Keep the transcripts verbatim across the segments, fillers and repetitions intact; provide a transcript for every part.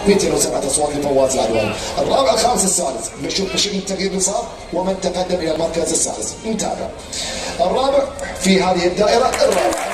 مئتين وسبعة اصوات لفواز العدواني. الرابع الخامس السادس بشوف بشكل التغيير اللي صار ومن تقدم الى المركز السادس. نتابع. الرابع في هذه الدائره الرابعه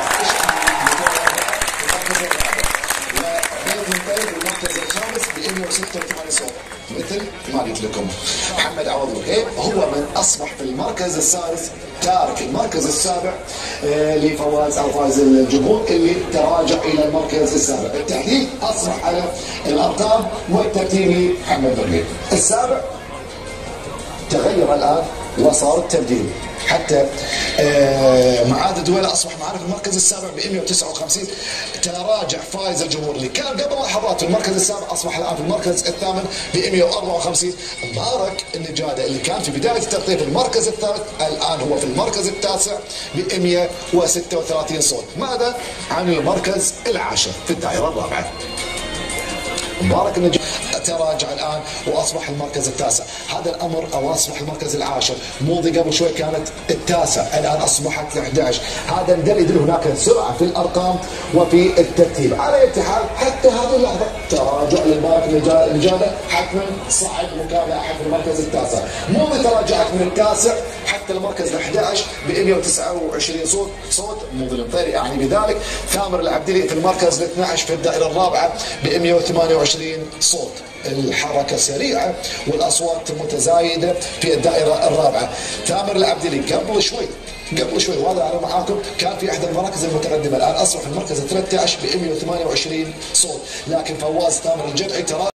المركز الخامس ب مئة وستة وثمانين صوت مثل ما قلت لكم. محمد عوض الغيب هو من اصبح في المركز السادس، تارك المركز السابع آه لفواز او فايز الجمهور اللي تراجع الى المركز السابع. التحديد اصبح على الارقام والترتيب لمحمد الغيب. السابع تغير الان وصار التبديل حتى آه معاد الدولة اصبح معنا في المركز السابع ب مئة وتسعة وخمسين. تراجع فايز الجمهور اللي كان قبل لحظات في المركز السابع اصبح الان في المركز الثامن ب مئة وأربعة وخمسين. مبارك النجاده اللي كان في بدايه الترتيب في المركز الثالث الان هو في المركز التاسع ب مئة وستة وثلاثين صوت. ماذا عن المركز العاشر في الدائره الرابعه؟ مبارك النجاده تراجع الان واصبح المركز التاسع. هذا الامر او اصبح المركز العاشر. موضي قبل شوي كانت التاسع الان اصبحت ال أحد عشر. هذا دليل هناك سرعه في الارقام وفي الترتيب. على اي حال حتى هذه اللحظه تراجع لمبارك النجاده حتما صعد مكافاه في المركز التاسع. موضي تراجعت من التاسع حتى المركز ال أحد عشر ب مئة وتسعة وعشرين صوت صوت موضي المطيري يعني بذلك. ثامر العبدلي في المركز ال اثني عشر في الدائره الرابعه ب مئة وثمانية وعشرين صوت. الحركه سريعه والاصوات متزايده في الدائره الرابعه. ثامر العبدلي قبل شوي قبل شوي واضح انا معاكم كان في احدى المراكز المتقدمه، الان اصبح في المركز ال ثلاثة عشر ب مئة وثمانية وعشرين صوت. لكن فواز ثامر الجدعي ترى